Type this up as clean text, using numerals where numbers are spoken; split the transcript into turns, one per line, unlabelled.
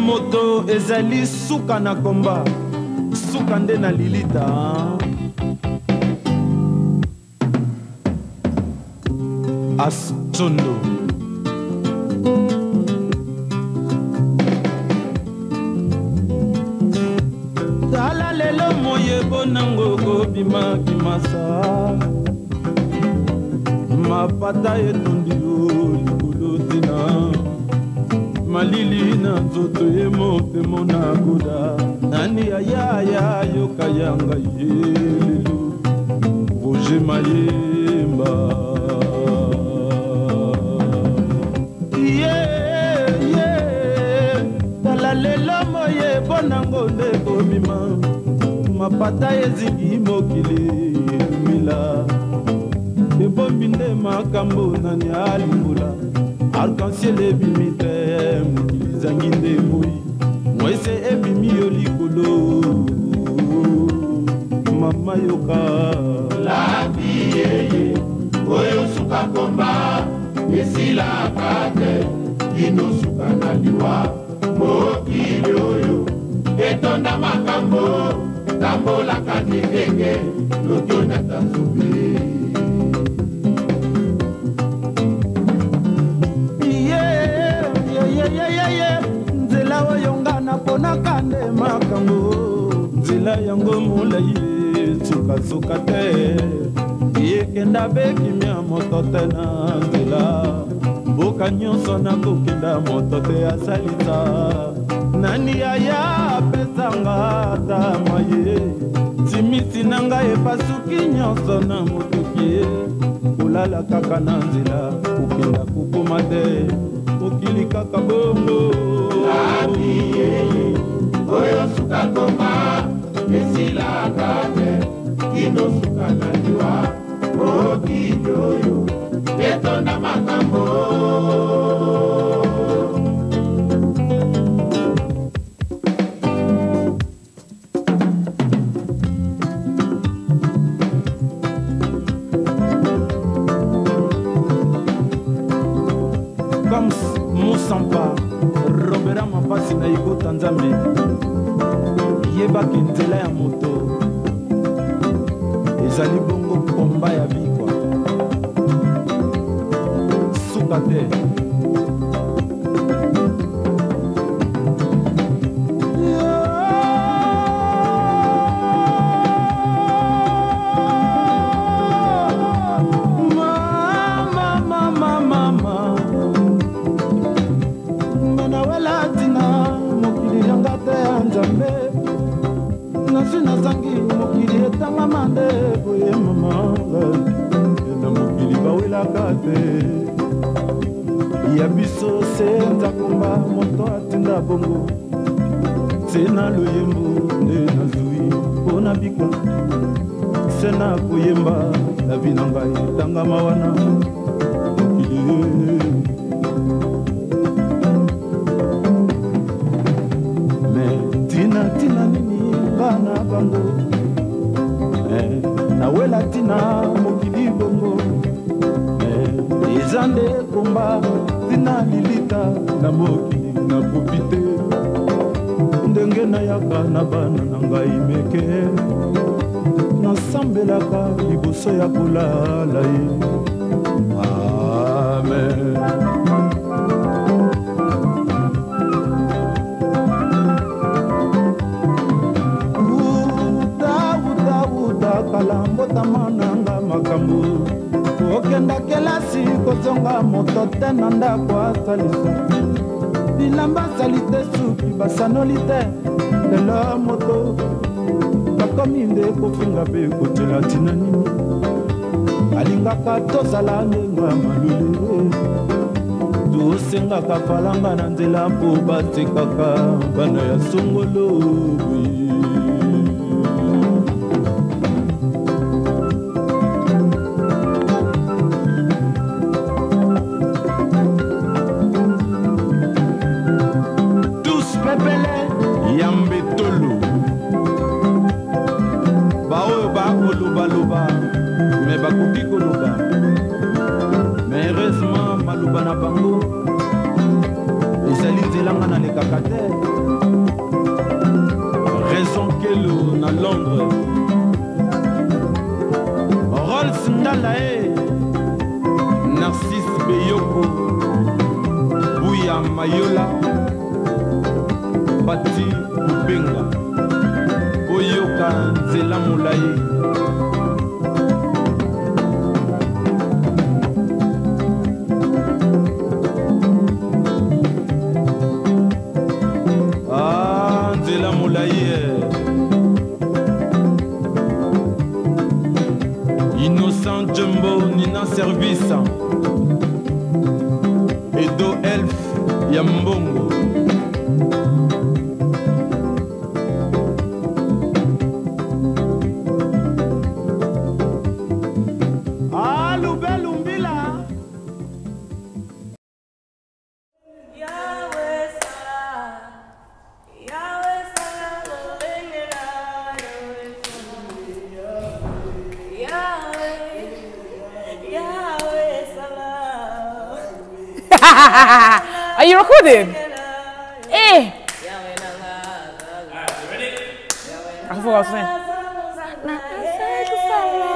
moto ezali suka na komba suka nde na lilita Astondo tala lelo moyebo nango kobima kimasa mapata etondi yo likolo tina malili na nzoto ye motemo na koda nani ayaya yoka yanga ye lelo Roger Mayemba tala lelo moyebo nango nde kobima mapata ezingi mokili mila ebombi nde makambo nani alingula arc-en-ciel ebimi te mokili zangi nde moi mwese ebimi yo likolo mama yoka
labi yeye oyo suka komba esilaka te kino suka na liwa mokili oyo etonda makambo tambolaka ndenge lokio na tanzubi
nzela oyo nga naponaka nde makambo nzela yango molai suka te yekenda bekimia moto te na nzela mboka nyonso nakokenda moto te asalisa nani aya apesanga ata maye simisi na ngai epasuki nyonso na motoki kolala kaka na nzela kokenda kokoma te mokili kaka bongo
labi yeye oyo suka komba esilaka te kino suka na liwa mokili oyo etonda makambo
Moussampa Robera mapasi na ikota nzambe yebaki nzela ya moto ezali bongo komba ya bikwa suka te nazangi mokili etanga mande boye mama na mokili bawelaka te ya biso se nzakomba moto atinda bongo se na loyembo nde nazwi mpona bika se na koyemba na bina ngai etangama wana mokili tina nini bana bango nawela tina mokili bongo eza nde komba tina lilita na mokili na profite ndenge nayaka na bana na ngai meke nasambelaka liboso ya kolala ye amen. Kalambota mananga makambo okenda kelasi kozonga moto te na ndako asalisa bilamba asali te suki basanoli te lelo moto bakomi nde kofinga mpe kotela tina nini alingaka tozala ndengo ya malulu tosengaka falanga na nzela mpo batekaka bana ya songolo bakoki koloba mais heureusement maloba na bango ezali nzelanga na lekaka te Zonkelo na Londres. Rolls Ndalae, Narcisse Beyoko, Bouya Mayola, Pati Ubenga, Oyoka Nzela Moulaye. Ah, Nzela Moulaye. Innocent Jumbo Nina Service Edo Elf Yambongo Lumbila
Are you recording? Eh! I forgot what I was saying.